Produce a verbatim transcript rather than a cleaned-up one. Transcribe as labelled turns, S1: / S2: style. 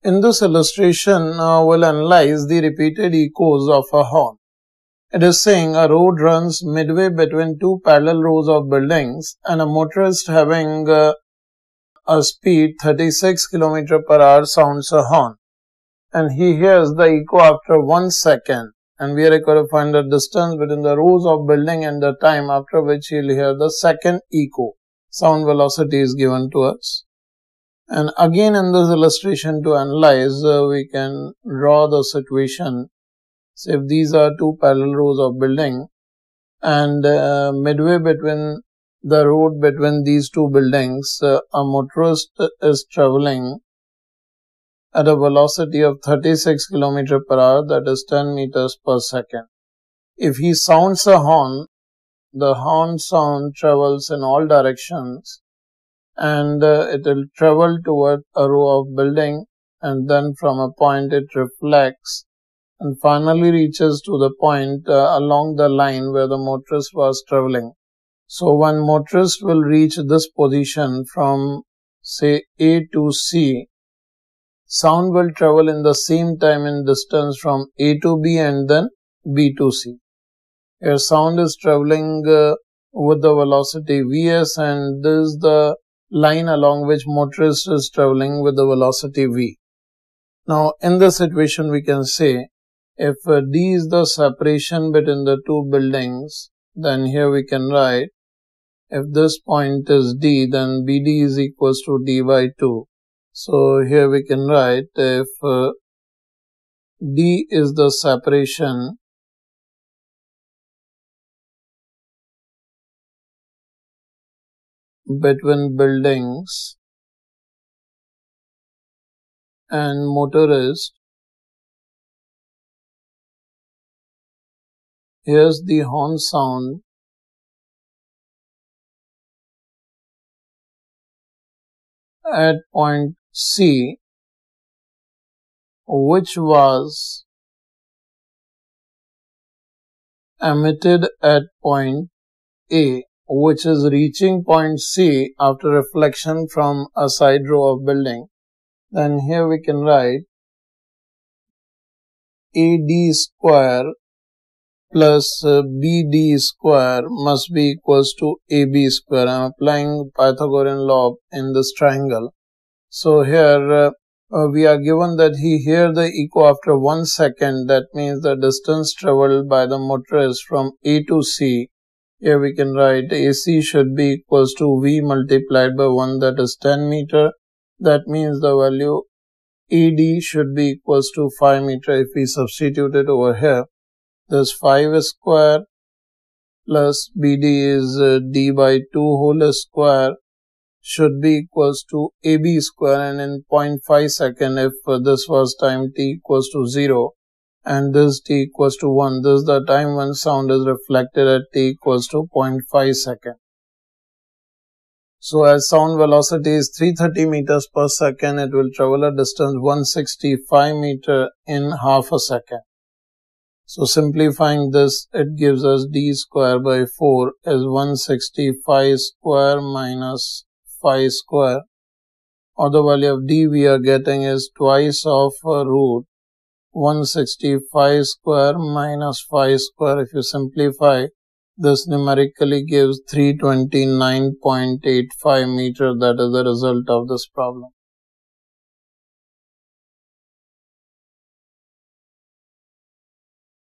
S1: In this illustration, uh, we'll analyze the repeated echoes of a horn. It is saying a road runs midway between two parallel rows of buildings and a motorist having uh, a speed thirty-six kilometers per hour sounds a horn. And he hears the echo after one second. And we are required to find the distance between the rows of building and the time after which he will hear the second echo. Sound velocity is given to us. And again in this illustration to analyze, uh, we can draw the situation. So if these are two parallel rows of building and uh, midway between the road between these two buildings, uh, a motorist is traveling at a velocity of thirty-six kilometers per hour, that is ten meters per second. If he sounds a horn, the horn sound travels in all directions and uh, it will travel toward a row of building, and then from a point it reflects and finally reaches to the point uh, along the line where the motorist was traveling. So one motorist will reach this position from say A to C. Sound will travel in the same time and distance from A to B and then B to C. Here sound is traveling uh, with the velocity Vs, and this is the line along which motorist is traveling with the velocity V. Now in this situation we can say if uh, D is the separation between the two buildings, then here we can write if this point is D, then B D is equals to D by two. So here we can write if uh, D is the separation between buildings and motorist, here's the horn sound at point C, which was emitted at point A, which is reaching point C after reflection from a side row of building. Then here we can write A D square plus uh, B D square must be equals to A B square. I am applying Pythagorean law in this triangle. So here uh, uh, we are given that he hear the echo after one second. That means the distance traveled by the motorist from A to C. Here we can write A C should be equals to V multiplied by one, that is ten meter. That means the value A D should be equals to five meter. If we substitute it over here, this five square plus B D is uh, D by two whole square should be equals to A B square, and in zero point five second if uh, this was time t equals to zero and this t equals to one, this is the time when sound is reflected at t equals to zero point five second. So as sound velocity is three hundred thirty meters per second, it will travel a distance one hundred sixty-five meters in half a second. So simplifying this, it gives us d square by four is one hundred sixty-five square minus five square, or the value of d we are getting is twice of uh, root one hundred sixty-five square minus five square. If you simplify, this numerically gives three hundred twenty-nine point eight five meters. That is the result of this problem.